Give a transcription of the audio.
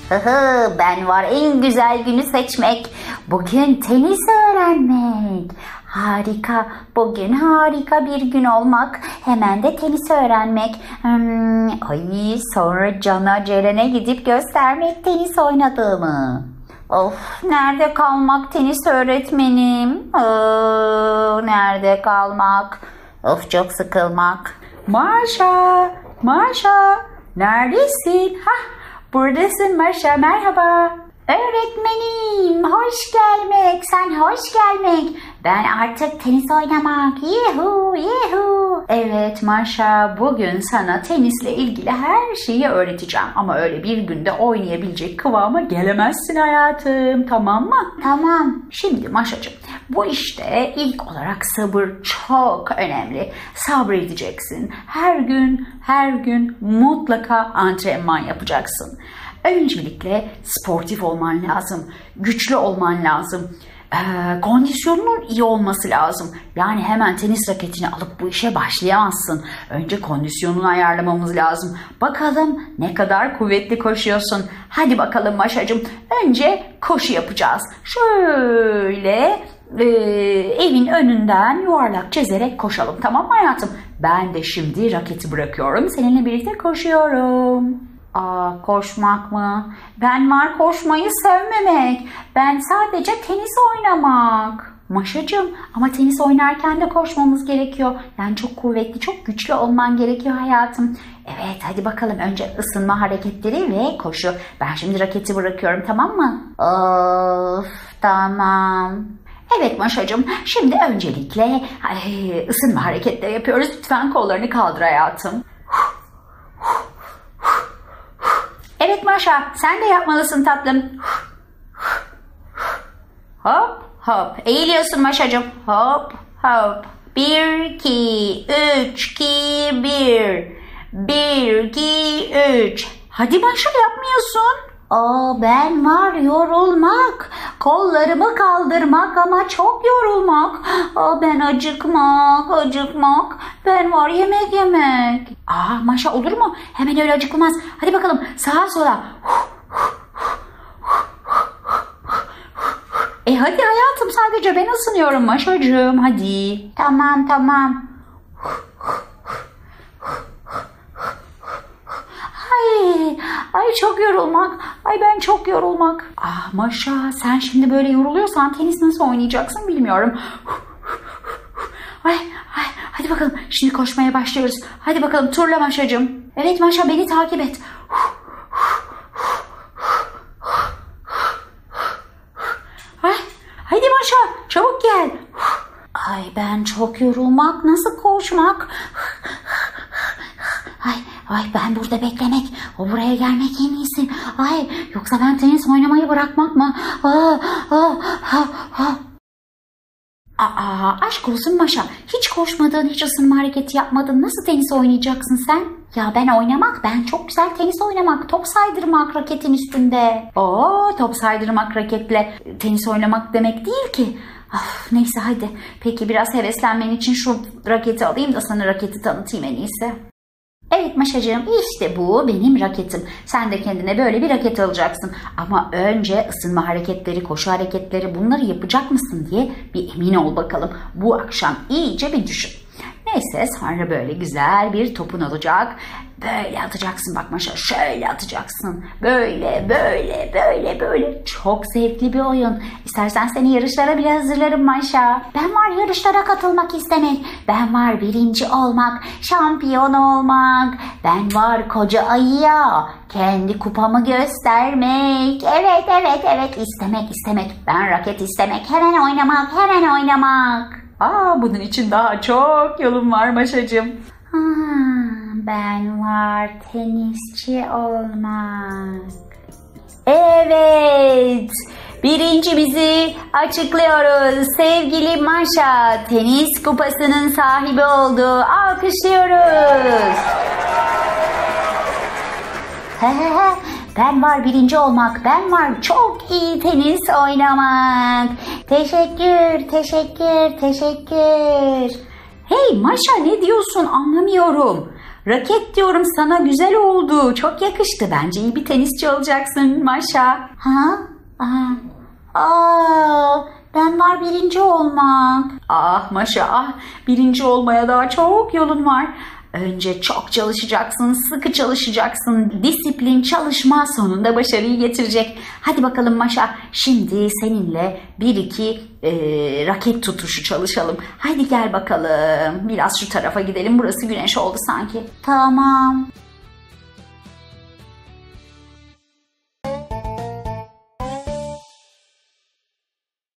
Ben var en güzel günü seçmek. Bugün tenis öğrenmek. Harika. Bugün harika bir gün olmak. Hemen de tenis öğrenmek. Sonra Can'a, Ceren'e gidip göstermek tenis oynadığımı. Of, nerede kalmak tenis öğretmenim? Nerede kalmak? Of, çok sıkılmak. Maşa, neredesin? Buradasın Maşa, merhaba. Öğretmenim, hoş gelmek, sen hoş gelmek. Ben artık tenis oynamak, yuhu. Evet Maşa, bugün sana tenisle ilgili her şeyi öğreteceğim. Ama öyle bir günde oynayabilecek kıvama gelemezsin hayatım, tamam mı? Tamam. Şimdi Maşacığım, bu işte ilk olarak sabır çok önemli. Sabredeceksin. Her gün mutlaka antrenman yapacaksın. Öncelikle sportif olman lazım, güçlü olman lazım, kondisyonunun iyi olması lazım. Yani hemen tenis raketini alıp bu işe başlayamazsın. Önce kondisyonunu ayarlamamız lazım. Bakalım ne kadar kuvvetli koşuyorsun. Hadi bakalım Maşacığım, önce koşu yapacağız. Şöyle evin önünden yuvarlak çizerek koşalım, tamam mı hayatım? Ben de şimdi raketi bırakıyorum, seninle birlikte koşuyorum. Koşmak mı? Ben var koşmayı sevmemek. Ben sadece tenis oynamak. Maşacığım, ama tenis oynarken de koşmamız gerekiyor. Yani çok kuvvetli, çok güçlü olman gerekiyor hayatım. Evet, hadi bakalım, önce ısınma hareketleri ve koşu. Ben şimdi raketi bırakıyorum, tamam mı? Tamam. Evet Maşacığım, şimdi öncelikle ısınma hareketleri yapıyoruz. Lütfen kollarını kaldır hayatım. Evet Maşa, sen de yapmalısın tatlım. Hop hop. Eğiliyorsun Maşacığım. Hop hop. 1, 2, 3, 2, 1. 1, 2, 3. Hadi Maşa, yapmıyorsun. Ben var yorulmak. Kollarımı kaldırmak ama çok yorulmak. Ben acıkmak. Ben var yemek. Maşa, olur mu? Hemen öyle acıkılmaz. Hadi bakalım, sağa sola. Hadi hayatım, sadece ben ısınıyorum Maşacığım, hadi. Tamam. Ay çok yorulmak. Ben çok yorulmak. Maşa, sen şimdi böyle yoruluyorsan tenis nasıl oynayacaksın bilmiyorum. Hadi bakalım, şimdi koşmaya başlıyoruz. Hadi bakalım, turla Maşacığım. Evet Maşa, beni takip et. Hadi Maşa, çabuk gel. Ben çok yorulmak, nasıl koşmak? Ben burada beklemek, o buraya gelmek en iyisi. Yoksa ben tenis oynamayı bırakmak mı? Aşk olsun Maşa, hiç koşmadın, hiç ısınma hareketi yapmadın. Nasıl tenis oynayacaksın sen? Ya ben çok güzel tenis oynamak, top saydırmak raketin üstünde. Top saydırmak raketle tenis oynamak demek değil ki. Neyse hadi. Peki, biraz heveslenmen için şu raketi alayım da sana raketi tanıtayım en iyisi. Evet Maşacığım, işte bu benim raketim. Sen de kendine böyle bir raket alacaksın. Ama önce ısınma hareketleri, koşu hareketleri, bunları yapacak mısın diye bir emin ol bakalım. Bu akşam iyice bir düşün. Neyse, sonra böyle güzel bir topun olacak. Böyle atacaksın bak Maşa, şöyle atacaksın. Böyle. Çok zevkli bir oyun. İstersen seni yarışlara bile hazırlarım Maşa. Ben var yarışlara katılmak istemek. Ben var birinci olmak, şampiyon olmak. Ben var koca ayıya kendi kupamı göstermek. Evet. İstemek. Ben raket istemek. Hemen oynamak. Bunun için daha çok yolum var Maşacığım. Ben var tenisçi olmak. Evet, birincimizi açıklıyoruz. Sevgili Maşa, tenis kupasının sahibi oldu. Alkışlıyoruz. Ben var birinci olmak. Ben var çok iyi tenis oynamak. Teşekkür. Hey Maşa, ne diyorsun, anlamıyorum. Raket diyorum sana, güzel oldu. Çok yakıştı. Bence iyi bir tenisçi olacaksın Maşa. Ha? Ben var birinci olmak. Ah Maşa ah, birinci olmaya daha çok yolun var. Önce çok çalışacaksın, sıkı çalışacaksın. Disiplin, çalışma sonunda başarıyı getirecek. Hadi bakalım Maşa, şimdi seninle 1-2 raket tutuşu çalışalım. Hadi gel bakalım. Biraz şu tarafa gidelim. Burası güneş oldu sanki. Tamam.